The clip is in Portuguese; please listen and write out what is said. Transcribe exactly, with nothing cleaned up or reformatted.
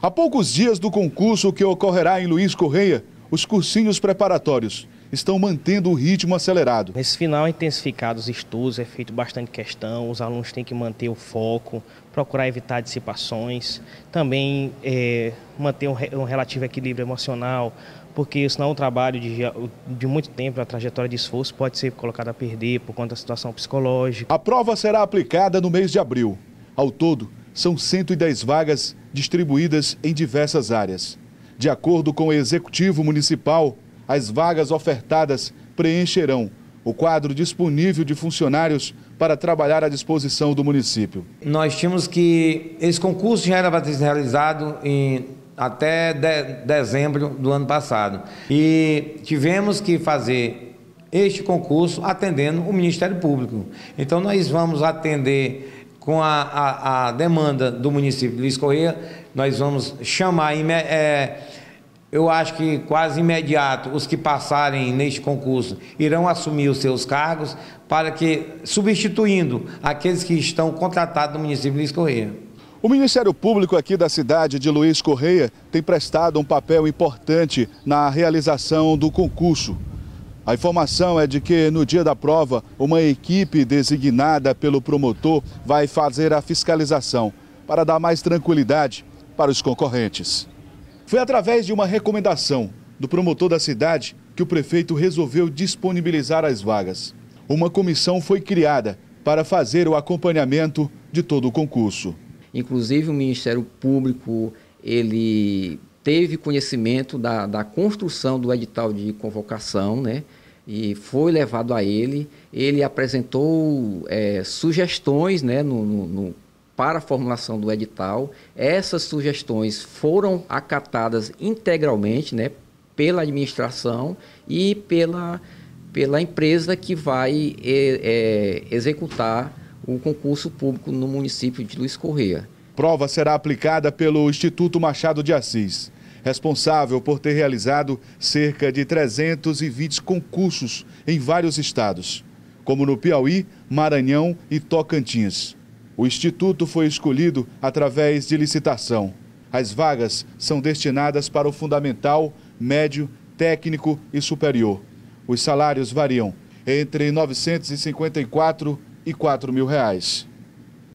Há poucos dias do concurso que ocorrerá em Luiz Correia, os cursinhos preparatórios estão mantendo o ritmo acelerado. Nesse final, intensificado os estudos, é feito bastante questão, os alunos têm que manter o foco, procurar evitar dissipações, também é, manter um, um relativo equilíbrio emocional, porque senão o trabalho de, de muito tempo, a trajetória de esforço pode ser colocada a perder por conta da situação psicológica. A prova será aplicada no mês de abril. Ao todo, são cento e dez vagas distribuídas em diversas áreas. De acordo com o Executivo Municipal, as vagas ofertadas preencherão o quadro disponível de funcionários para trabalhar à disposição do município. Nós tínhamos que... Esse concurso já era para ter sido realizado em, até de, dezembro do ano passado. E tivemos que fazer este concurso atendendo o Ministério Público. Então nós vamos atender com a, a, a demanda do município de Luiz Correia, nós vamos chamar... É, eu acho que quase imediato os que passarem neste concurso irão assumir os seus cargos para que, substituindo aqueles que estão contratados no município de Luiz Correia. O Ministério Público aqui da cidade de Luiz Correia tem prestado um papel importante na realização do concurso. A informação é de que no dia da prova, uma equipe designada pelo promotor vai fazer a fiscalização para dar mais tranquilidade para os concorrentes. Foi através de uma recomendação do promotor da cidade que o prefeito resolveu disponibilizar as vagas. Uma comissão foi criada para fazer o acompanhamento de todo o concurso. Inclusive o Ministério Público, ele teve conhecimento da, da construção do edital de convocação, né? E foi levado a ele. Ele apresentou é, sugestões, né, no, no, no para a formulação do edital. Essas sugestões foram acatadas integralmente, né, pela administração e pela, pela empresa que vai é, é, executar o concurso público no município de Luiz Correia. A prova será aplicada pelo Instituto Machado de Assis, responsável por ter realizado cerca de trezentos e vinte concursos em vários estados, como no Piauí, Maranhão e Tocantins. O Instituto foi escolhido através de licitação. As vagas são destinadas para o fundamental, médio, técnico e superior. Os salários variam entre novecentos e cinquenta e quatro e quatro mil reais.